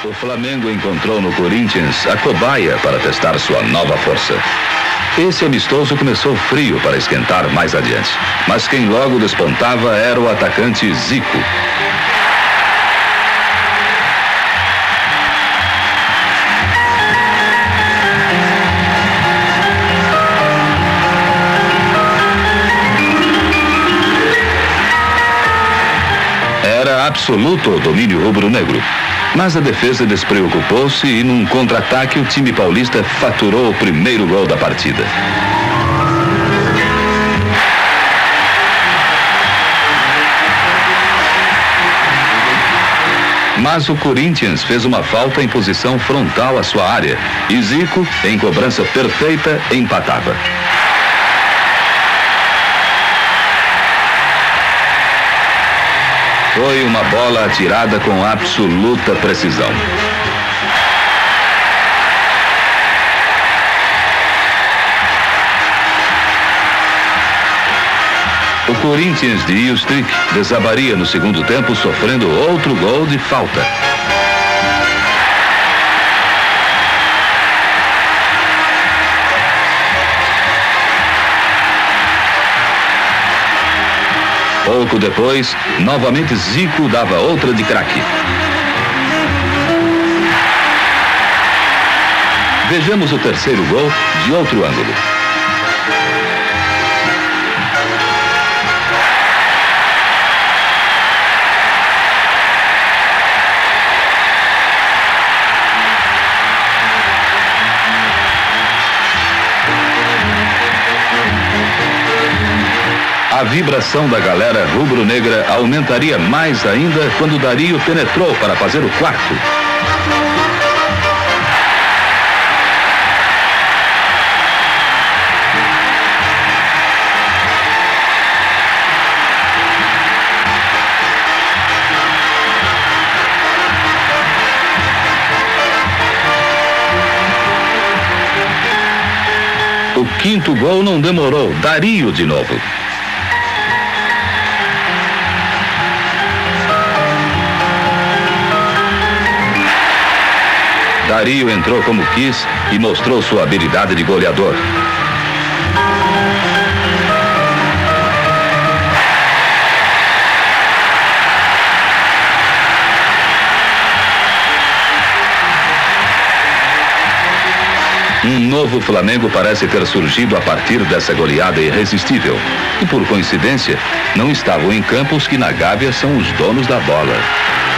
O Flamengo encontrou no Corinthians a cobaia para testar sua nova força. Esse amistoso começou frio para esquentar mais adiante, mas quem logo despontava era o atacante Zico. Era absoluto o domínio rubro-negro. Mas a defesa despreocupou-se e num contra-ataque o time paulista faturou o primeiro gol da partida. Mas o Corinthians fez uma falta em posição frontal à sua área e Zico, em cobrança perfeita, empatava. Foi uma bola atirada com absoluta precisão. O Corinthians de Ilstrik desabaria no segundo tempo, sofrendo outro gol de falta. Pouco depois, novamente Zico dava outra de craque. Vejamos o terceiro gol de outro ângulo. A vibração da galera rubro-negra aumentaria mais ainda quando Dario penetrou para fazer o quarto. O quinto gol não demorou, Dario de novo. Dario entrou como quis e mostrou sua habilidade de goleador. Um novo Flamengo parece ter surgido a partir dessa goleada irresistível. E por coincidência, não estavam em campo os que na Gávea são os donos da bola.